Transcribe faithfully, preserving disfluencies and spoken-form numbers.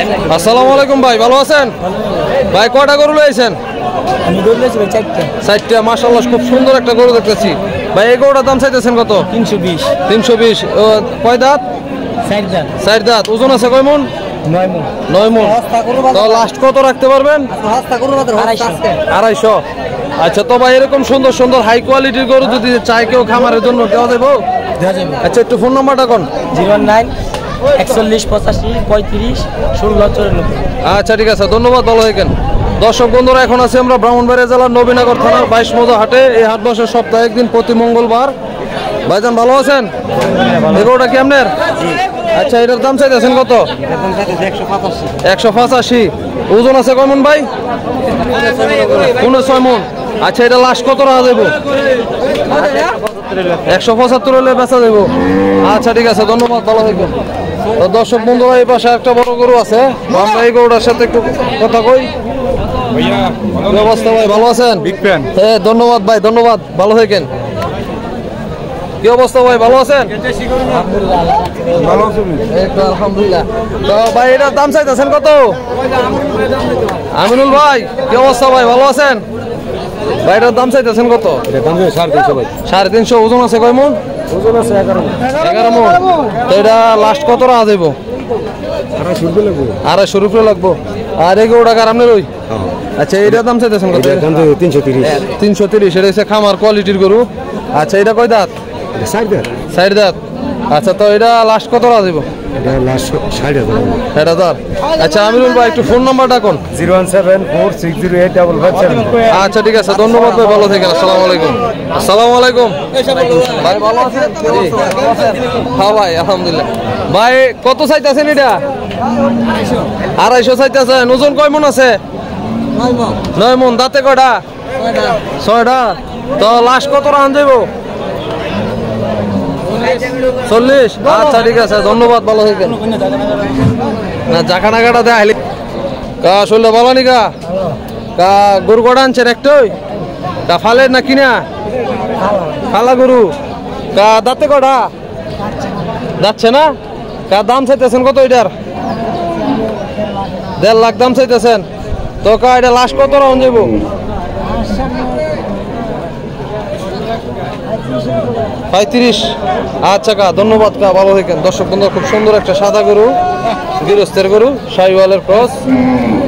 আসসালামু আলাইকুম ভাই, ভালো আছেন? ভাই কয়টা গরু লইছেন? আমি গরু লইছি ভাই চারটা। চারটা, মাশাআল্লাহ খুব সুন্দর একটা গরু দেখতেছি। ভাই এই গরুটার দাম চাইতেছেন কত? তিনশো বিশ। তিনশো বিশ। কয় দাঁত? চার দাঁত। চার দাঁত। ওজন আছে কয় মন? নয় মণ। নয় মন। তো লাস্ট কত রাখতে পারবেন? আড়াইশো। আচ্ছা, তো ভাই এরকম সুন্দর সুন্দর হাই কোয়ালিটির গরু যদি চাই কেউ খামারের জন্য দেওয়া দেবো? আচ্ছা, একটু ফোন নাম্বারটা কোন? জিরো নাইন একচল্লিশ পঁচাশি পঁয়ত্রিশ ষোলো চুরানব্বই। আচ্ছা ঠিক আছে, ধন্যবাদ, ভালো থাকেন। দর্শক বন্ধুরা, এখন আছি আমরা ব্রাহ্মণবাড়িয়া জেলার নবীনগর থানার বাইশ মজা হাটে। এই হাট বসে সপ্তাহে একদিন প্রতি মঙ্গলবার। ভাইজান ভালো আছেন? এগুলোটা কি আপনার? আচ্ছা, এটার দাম চাইতেছেন কত? একশো পঁচাশি। ওজন আছে কমন ভাই? পনেরো ছয় মন। আচ্ছা, এটা লাস্ট কত রাখা দেবো? একশো পঁচাত্তর হলে বেচা দেবো। আচ্ছা ঠিক আছে, ধন্যবাদ, ভালো থাকবেন। তো দর্শক বন্ধুরা, এই পাশে একটা বড় গরু আছে, আমরা এই গরুটার সাথে একটু কথা কই। কি অবস্থা ভাই, ভালো আছেন? হ্যাঁ, ধন্যবাদ ভাই, ধন্যবাদ, ভালো থাকেন। কি অবস্থা ভাই, ভালো আছেন? আলহামদুলিল্লাহ। তো ভাই এটার দাম চাইতেছেন কত? আমিনুল ভাই, কি অবস্থা ভাই, ভালো আছেন? ভাই এটার দাম চাইতেছেন কত? সাড়ে তিনশো। ওজন আছে কয় মন? ওজন আছে এগারো মণ। এগারো মন। তো এটা লাস্ট কত রাখা দেব? আড়াইশো রুপয়ে লাগবো। আর এই গরুটা কার আপনার? ওই আচ্ছা, এটার দাম চাইতেছেন কত? তিনশো তিরিশ। তিনশো তিরিশ। এটা হচ্ছে খামার কোয়ালিটির গরু। আচ্ছা, এটা কয় দাঁত? চার দাঁত। আচ্ছা, তো এটা লাস্ট কত রাখা দেব? ষাট হাজার। আচ্ছা আমিরুল ভাই, একটু ফোন নাম্বারটা কোন? Zero one seven four six zero eight double five seven. আচ্ছা ঠিক আছে, ধন্যবাদ ভাই, ভালো থাকেন। আসসালামু আলাইকুম। আসসালামু আলাইকুম ভাই, ভালো আছেন? হ্যাঁ ভাই, আলহামদুলিল্লাহ। ভাই কত চাইতেছেন এটা? আড়াইশো চাইতেছেন। ওজন কয় মন আছে? নয় মন। দাঁতে কয়টা? ছয়টা। তো লাস্ট কত রান দেব? চল্লিশ। আচ্ছা ঠিক আছে, ধন্যবাদ, ভালো থাকেন। না জাকানা কাটা দেয় আইলি কা শরীর ভালো নি কা কা গরু কটা আনছেন? একটাই কা ফালের না কিনা? ফালা গরু। কা দাঁতে কটা? যাচ্ছে না। কা দাম চাইতেছেন কত এটার? দেড় লাখ দাম চাইতেছেন। তো কা এটা লাস্ট কত রাউন্ড যাবো? পঁয়ত্রিশ। আচ্ছা কা, ধন্যবাদ কা, ভালো থাকেন। দর্শক বন্ধু, খুব সুন্দর একটা সাদা গরু, গৃহস্থের গরু, শাহিওয়ালের ক্রস।